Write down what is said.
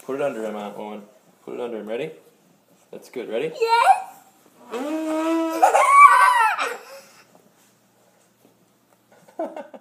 Put it under him, Aunt Owen. Put it under him. Ready? That's good. Ready? Yes.